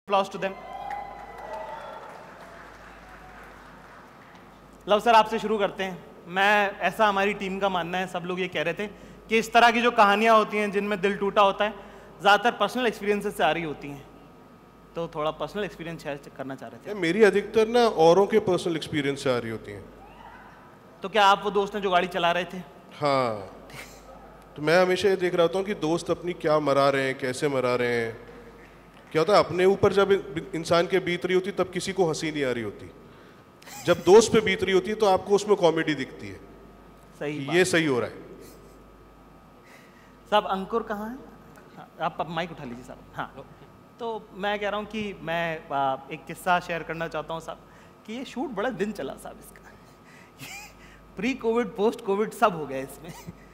Applause to them. Luv sir आपसे शुरू करते हैं. मैं ऐसा हमारी टीम का मानना है, सब लोग ये कह रहे थे कि इस तरह की जो कहानियां होती हैं जिनमें दिल टूटा होता है ज़्यादातर पर्सनल एक्सपीरियंसेस से आ रही होती हैं, तो थोड़ा पर्सनल एक्सपीरियंस शेयर करना चाह रहे थे. मेरी अधिकतर ना औरों के पर्सनल एक्सपीरियंस से आ रही होती हैं. तो क्या आप वो दोस्त हैं जो गाड़ी चला रहे थे? हाँ, तो मैं हमेशा ये देख रहा होता हूँ कि दोस्त अपनी क्या मरा रहे हैं, कैसे मरा रहे हैं. क्या होता है, अपने ऊपर जब इंसान के बीत रही होती तब किसी को हंसी नहीं आ रही होती. जब दोस्त पे बीत रही होती है तो आपको उसमें कॉमेडी दिखती है. सही ये सही हो रहा है. साहब अंकुर कहाँ है? हाँ, आप माइक उठा लीजिए साहब. हाँ, तो मैं कह रहा हूँ कि मैं एक किस्सा शेयर करना चाहता हूँ साहब कि ये शूट बड़ा दिन चला साहब इसका. प्री कोविड पोस्ट कोविड सब हो गया इसमें.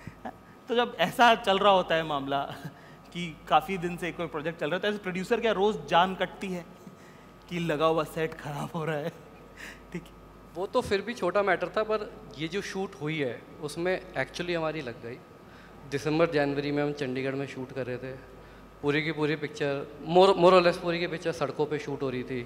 तो जब ऐसा चल रहा होता है मामला कि काफ़ी दिन से कोई प्रोजेक्ट चल रहा है तो प्रोड्यूसर क्या रोज़ जान कटती है कि लगा हुआ सेट खराब हो रहा है. ठीक है, वो तो फिर भी छोटा मैटर था, पर ये जो शूट हुई है उसमें एक्चुअली हमारी लग गई. दिसंबर जनवरी में हम चंडीगढ़ में शूट कर रहे थे. पूरी की पूरी पिक्चर मोर और लेस पूरी की पिक्चर सड़कों पे शूट हो रही थी.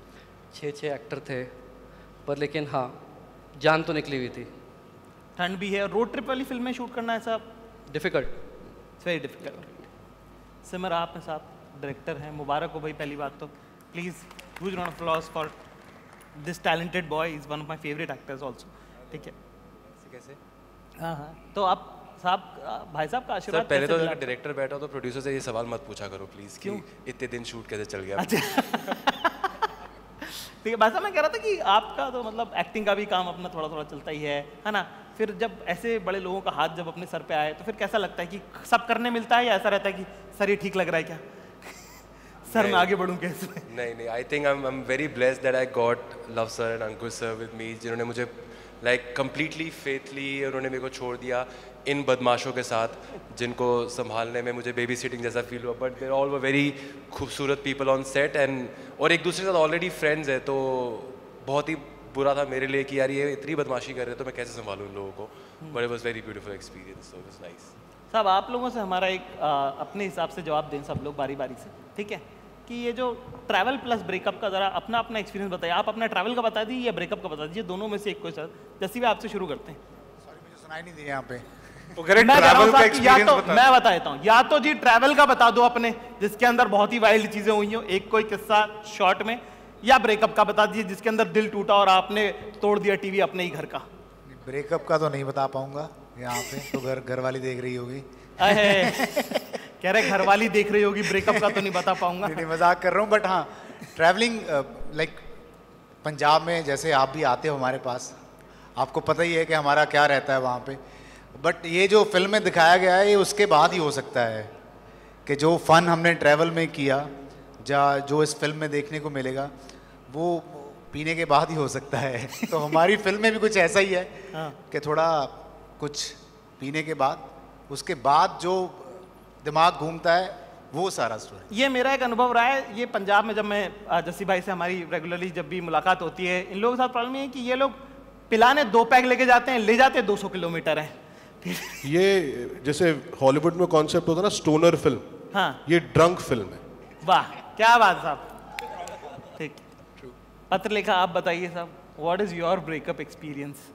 6 एक्टर थे, पर लेकिन हाँ जान तो निकली हुई थी. ठंड भी है और रोड ट्रिप वाली फिल्म में शूट करना है साहब, डिफ़िकल्ट, वेरी डिफिकल्ट. सिमर आप हैं साहब, डायरेक्टर हैं, मुबारक हो भाई. पहली बात तो please huge round of applause for this talented boy, is one of my favourite actors also. ठीक है, कैसे? हाँ हाँ, तो आप साहब भाई साहब का आशीर्वाद. सर पहले तो अगर डायरेक्टर बैठा हो तो प्रोड्यूसर से ये सवाल मत पूछा करो प्लीज़. क्यों? इतने दिन शूट कैसे चल गया. अच्छा. ठीक है भाई साहब, मैं कह रहा था कि आपका तो मतलब एक्टिंग का भी काम अपना थोड़ा थोड़ा चलता ही है ना. फिर जब ऐसे बड़े लोगों का हाथ जब अपने सर पे आए तो फिर कैसा लगता है कि सब करने मिलता है या ऐसा रहता है कि सर ये ठीक लग रहा है क्या? सर मैं आगे बढ़ूं कैसे? नहीं, I think I am very blessed that I got Luv sir and Ankur sir with me, जिन्होंने मुझे लाइक कंप्लीटली फेथली उन्होंने मेरे को छोड़ दिया इन बदमाशों के साथ जिनको संभालने में मुझे बेबी सिटिंग जैसा फील हुआ. But there all were very खूबसूरत पीपल ऑन सेट एंड और एक दूसरे के साथ ऑलरेडी फ्रेंड्स है, तो बहुत ही बुरा था मेरे लिए कि यार ये इतनी बदमाशी कर रहे हैं तो मैं कैसे संभालूं इन लोगों को. But it was very beautiful experience, so it was nice. साहब आप लोगों से हमारा एक अपने हिसाब से जवाब दें सब लोग बारी बारी से, ठीक है, कि ये जो ट्रैवल प्लस ब्रेकअप का ज़रा अपना अपना एक्सपीरियंस बताइए. आप अपना ट्रैवल का बता दीजिए या ब्रेकअप का बता दीजिए, दोनों में से एक कोई सर. जैसे भी आपसे शुरू करते हैं. सॉरी मुझे सुनाई नहीं दिया यहाँ पे. तो करें मैं ट्रैवल का या एक्सपीरियंस तो बता. मैं बता देता हूँ, या तो जी ट्रैवल का बता दो अपने जिसके अंदर बहुत ही वाइल्ड चीजें हुई हो, एक कोई किस्सा शॉर्ट में, या ब्रेकअप का बता दीजिए जिसके अंदर दिल टूटा और आपने तोड़ दिया टीवी अपने ही घर का. ब्रेकअप का तो नहीं बता पाऊंगा यहाँ पे, तो घर वाली देख रही होगी. कह रहे घर वाली देख रही होगी, ब्रेकअप का तो नहीं बता पाऊंगा. नहीं मजाक कर रहा हूँ. बट हाँ, ट्रैवलिंग लाइक पंजाब में जैसे आप भी आते हो हमारे पास, आपको पता ही है कि हमारा क्या रहता है वहाँ पे. बट ये जो फिल्म में दिखाया गया है ये उसके बाद ही हो सकता है कि जो फन हमने ट्रैवल में किया जो इस फिल्म में देखने को मिलेगा वो पीने के बाद ही हो सकता है. तो हमारी फिल्म में भी कुछ ऐसा ही है कि थोड़ा कुछ पीने के बाद, उसके बाद जो दिमाग घूमता है वो सारा स्टोरी. ये मेरा एक अनुभव रहा है. ये पंजाब में जब मैं जस्सी भाई से हमारी रेगुलरली जब भी मुलाकात होती है, इन लोगों के साथ प्रॉब्लम ये है कि ये लोग पिलाने 2 पैक लेके जाते हैं, ले जाते 200 किलोमीटर है. ये जैसे हॉलीवुड में कॉन्सेप्ट होता है ना स्टोनर फिल्म, हाँ, ये ड्रंक फिल्म है. वाह क्या बात साहब. ठीक, पत्र लिखा. आप बताइए साहब, what is your breakup experience?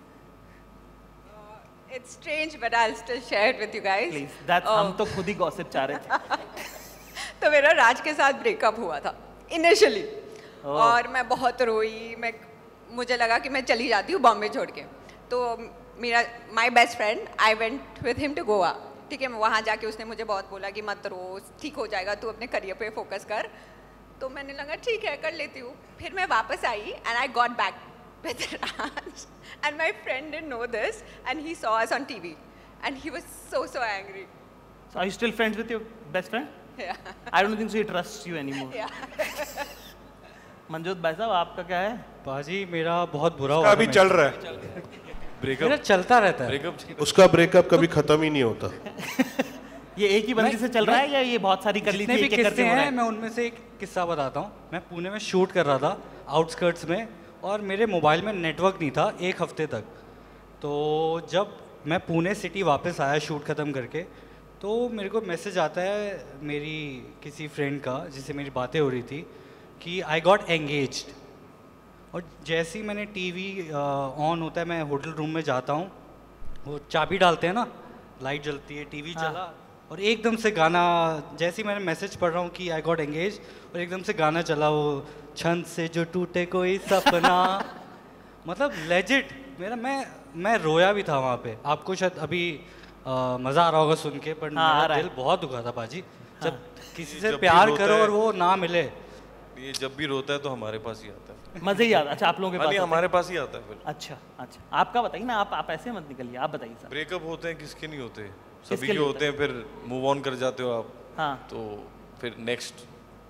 It's strange, but I'll still share it with you guys. Please, that हम तो खुद ही गॉसिप चाह रहे थे. तो मेरा राज के साथ ब्रेकअप हुआ था इनिशियली, और मैं बहुत रोई. मुझे लगा कि मैं चली जाती हूँ बॉम्बे छोड़ के. तो मेरा my best friend, I went with him to Goa. ठीक है, वहाँ जाके उसने मुझे बहुत बोला कि मत रो, ठीक हो जाएगा, तू अपने करियर पे फोकस कर. तो मैंने लगा ठीक है कर लेती हूँ. फिर मैं वापस आई and I got back with Raj, and my friend didn't know this, and he saw us on TV, and he was so angry. So are you still friends with your best friend? Yeah. I don't think so he trusts you anymore. Yeah. Manjot भाई साहब आपका क्या है? बाजी मेरा बहुत बुरा हुआ. अभी चल रहा है मेरा चलता रहता है. उसका ब्रेकअप कभी खत्म ही नहीं होता. ये एक ही बंदी से चल रहा है या ये बहुत सारी कर ली थी? जितने भी एक-एक करके किस्से हो रहा हैं है? मैं उनमें से एक किस्सा बताता हूँ. मैं पुणे में शूट कर रहा था आउटस्कर्ट्स में, और मेरे मोबाइल में नेटवर्क नहीं था 1 हफ्ते तक. तो जब मैं पुणे सिटी वापस आया शूट ख़त्म करके, तो मेरे को मैसेज आता है मेरी किसी फ्रेंड का जिससे मेरी बातें हो रही थी कि आई गॉट एंगेज्ड, और जैसे ही मैंने टीवी ऑन होता है, मैं होटल रूम में जाता हूँ, वो चाबी डालते हैं ना, लाइट जलती है, टीवी चला, और एकदम से गाना, जैसे ही मैंने मैसेज पढ़ रहा हूँ कि आई गॉट एंगेज, और एकदम से गाना चला, वो छंद से जो टूटे कोई सपना मतलब लेजिट मेरा, मैं रोया भी था वहाँ पे। आपको शायद अभी मज़ा आ रहा होगा सुन के, पर मेरा दिल बहुत दुखा था पाजी। जब किसी से प्यार करो और वो ना मिले, ये जब भी रोता है तो हमारे पास ही आता है, मजे ही आता। अच्छा, आप लोगों के पास हमारे पास ही आता है फिर। अच्छा, आपका बताइए ना, आप ऐसे मत निकलिए, आप बताइए सर। ब्रेकअप होते हैं, किसके नहीं होते, सभी के होते हैं, फिर मूव ऑन कर जाते हो आप। हाँ, तो फिर नेक्स्ट।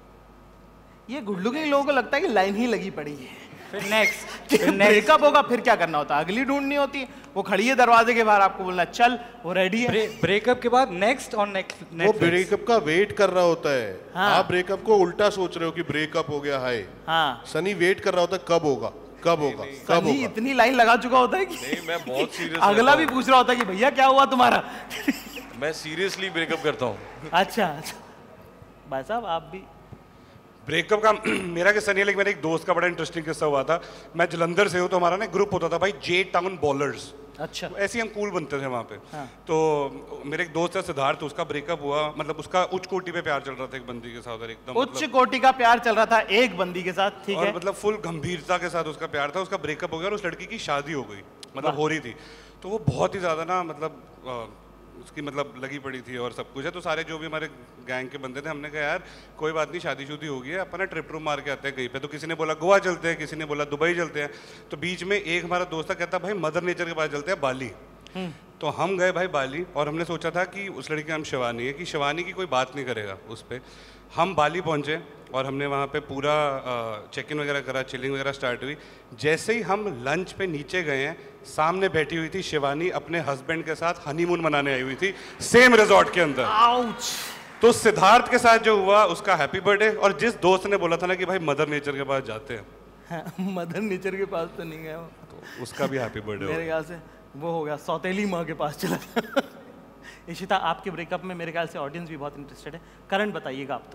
ये गुड लुकिंग लोगों को लगता है कि लाइन ही लगी पड़ी है, फिर नेक्स्ट ब्रेकअप होगा, फिर क्या करना होता है, अगली ढूंढनी होती है। वो खड़ी है दरवाजे के बाहर, आपको बोलना चल, वो रेडी है। ब्रेकअप के बाद नेक्स्ट और नेक्स्ट, वो ब्रेकअप का वेट कर रहा होता है। आप ब्रेकअप को उल्टा सोच रहे हो कि ब्रेकअप हो गया, हाय। हाँ, सनी वेट कर रहा होता है, कब होगा कब होगा कब होगा। इतनी लाइन लगा चुका होता है कि नहीं, मैं बहुत सीरियस अगला भी पूछ रहा होता है कि भैया क्या हुआ तुम्हारा। मैं सीरियसली ब्रेकअप करता हूँ। अच्छा, भाई साहब आप भी ब्रेकअप का मेरा किस्सा नहीं है, लेकिन मेरे एक दोस्त का बड़ा इंटरेस्टिंग किस्सा हुआ था। मैं जलंधर से हूँ, तो हमारा ना ग्रुप होता था भाई, जे टाउन बॉलर्स। अच्छा, ऐसे ही हम कूल बनते थे वहाँ पे। हाँ। तो मेरे एक दोस्त है सिद्धार्थ, उसका ब्रेकअप हुआ, मतलब उसका उच्च कोटि पे प्यार चल रहा था एक बंदी के साथ, और एकदम उच्च कोटि का प्यार चल रहा था एक बंदी के साथ, ठीक है, और मतलब फुल गंभीरता के साथ उसका प्यार था। उसका ब्रेकअप हो गया और उस लड़की की शादी हो गई, मतलब हो रही थी। तो वो बहुत ही ज़्यादा ना, मतलब उसकी मतलब लगी पड़ी थी और सब कुछ है। तो सारे जो भी हमारे गैंग के बंदे थे, हमने कहा यार कोई बात नहीं, शादीशुदी हो गई है, अपना ट्रिप ट्रूप मार के आते हैं कहीं पे। तो किसी ने बोला गोवा चलते हैं, किसी ने बोला दुबई चलते हैं। तो बीच में एक हमारा दोस्त कहता भाई मदर नेचर के पास चलते हैं, बाली। तो हम गए भाई बाली, और हमने सोचा था कि उस लड़की का नाम शिवानी है, कि शिवानी की कोई बात नहीं करेगा उस पर। हम बाली पहुँचे और हमने वहाँ पे पूरा चेक इन वगैरह करा, चिलिंग वगैरह स्टार्ट हुई। जैसे ही हम लंच पे नीचे गए हैं, सामने बैठी हुई थी शिवानी अपने हस्बैंड के साथ हनीमून मनाने आई हुई थी, सेम रिजॉर्ट के अंदर। आउच। तो सिद्धार्थ के साथ जो हुआ, उसका हैप्पी बर्थडे। और जिस दोस्त ने बोला था ना कि भाई मदर नेचर के पास जाते हैं, मदर नेचर के पास तो नहीं गया वो, तो उसका भी हैप्पी बर्थडे मेरे ख्याल से वो हो गया, सौतेली माँ के पास चला गया। इशिता, आपके ब्रेकअप में मेरे ख्याल से ऑडियंस भी बहुत इंटरेस्टेड है, करंट बताइएगा आप तो।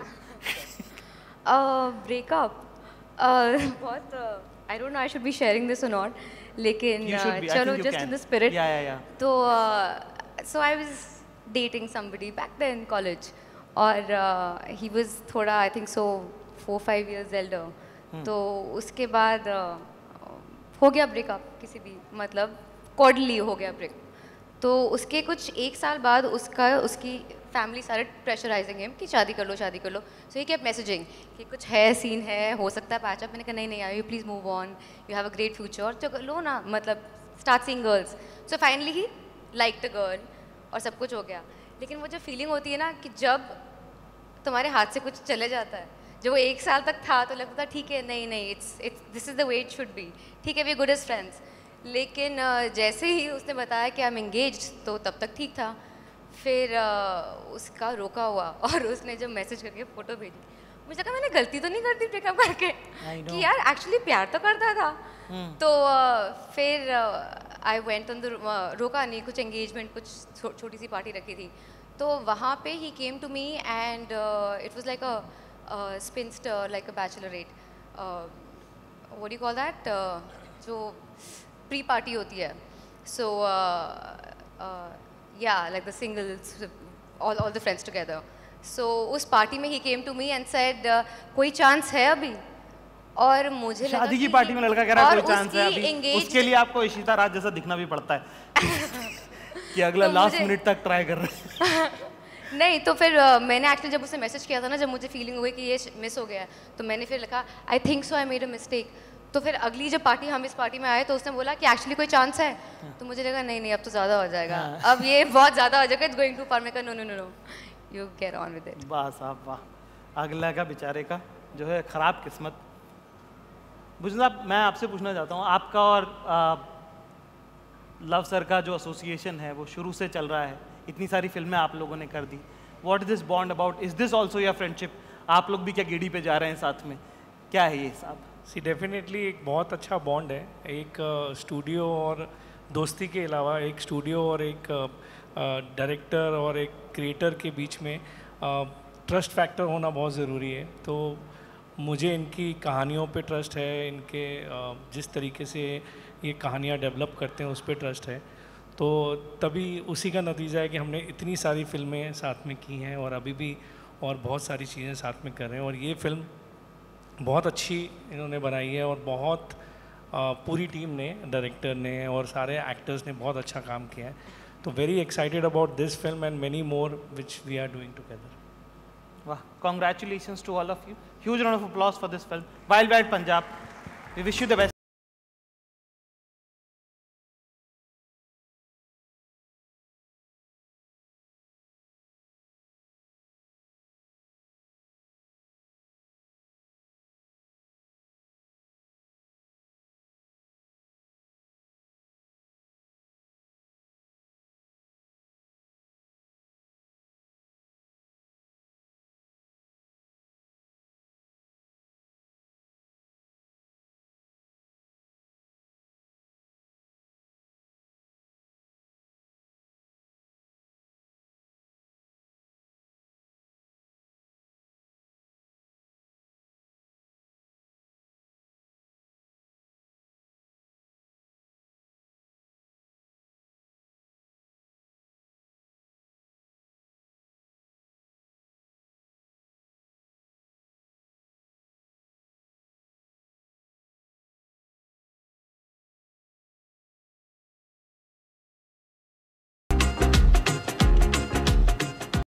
ब्रेकअप बहुत I don't know I should be sharing this or not, लेकिन चलो जस्ट इन द स्पिरिट। तो so I was dating somebody back then college, और ही वाज थोड़ा I think so 4-5 years elder. तो उसके बाद हो गया ब्रेकअप, किसी भी मतलब कॉर्डली हो गया ब्रेकअप। तो उसके कुछ 1 साल बाद उसकी फैमिली सारे प्रेशराइजिंग है कि शादी कर लो शादी कर लो। सो ही केप्ट मैसेजिंग कि कुछ है, सीन है, हो सकता है पैचअप। मैंने कहा नहीं you please move on, you have a great future, तो लो ना, मतलब start seeing girls. So finally he liked a girl और सब कुछ हो गया। लेकिन वो जो फीलिंग होती है ना कि जब तुम्हारे हाथ से कुछ चले जाता है, जो वो 1 साल तक था तो लगता था ठीक है, नहीं it's this is the way it should be, ठीक है वी गुड एज फ्रेंड्स। लेकिन जैसे ही उसने बताया कि आई एम एंगेज्ड, तो तब तक ठीक था। फिर उसका रोका हुआ और उसने जब मैसेज करके फ़ोटो भेजी, मुझे लगा मैंने गलती तो नहीं करती ब्रेकअप करके, कि यार एक्चुअली प्यार तो करता था। तो फिर आई वेंट ऑन द रोका नहीं, कुछ एंगेजमेंट, कुछ छोटी सी पार्टी रखी थी। तो वहाँ पे he came to me and it was like a spinster, like a bachelorette, what do you call that, जो प्री पार्टी होती है। So yeah, like the singles, all the friends together. So उस पार्टी में he came to me and said कोई chance है अभी? और मुझे लगा शादी की पार्टी में लड़का कह रहा है कोई चांस है अभी, उसके लिए आपको इशिता राज जैसा दिखना भी पड़ता है कि अगला लास्ट मिनट तक ट्राई कर रहे हैं। नहीं, तो फिर मैंने एक्चुअली जब उसे मैसेज किया था ना, जब मुझे फीलिंग हुई कि ये मिस हो गया, तो मैंने फिर लिखा I think so I made a mistake. तो फिर अगली जब पार्टी, हम इस पार्टी में आए, तो उसने बोला कि एक्चुअली कोई चांस है। तो मुझे लगा नहीं अब तो ज़्यादा हो जाएगा, अब ये बहुत ज़्यादा हो जाएगा, इट्स गोइंग टू फार। मैं कहा no you carry on with it. वाह साहब वाह, अगला का बेचारे का जो है ख़राब किस्मत। भूषण साहब, मैं आपसे पूछना चाहता हूँ, आपका और लव सर का जो एसोसिएशन है वो शुरू से चल रहा है, इतनी सारी फिल्में आप लोगों ने कर दी, what is this bond about? Is this also your friendship? आप लोग भी क्या गेड़ी पे जा रहे हैं साथ में, क्या है ये साहब? सी डेफिनेटली एक बहुत अच्छा बॉन्ड है। एक स्टूडियो और दोस्ती के अलावा एक स्टूडियो और एक डायरेक्टर और एक क्रिएटर के बीच में ट्रस्ट फैक्टर होना बहुत ज़रूरी है। तो मुझे इनकी कहानियों पे ट्रस्ट है, इनके जिस तरीके से ये कहानियाँ डेवलप करते हैं उस पर ट्रस्ट है। तो तभी उसी का नतीजा है कि हमने इतनी सारी फिल्में साथ में की हैं और अभी भी और बहुत सारी चीज़ें साथ में कर रहे हैं। और ये फिल्म बहुत अच्छी इन्होंने बनाई है और बहुत पूरी टीम ने, डायरेक्टर ने और सारे एक्टर्स ने बहुत अच्छा काम किया है। तो very excited about this film and many more which we are doing together. Wow, congratulations to all of you. Huge round of applause for this film. Wild Wild Punjab. We wish you the best.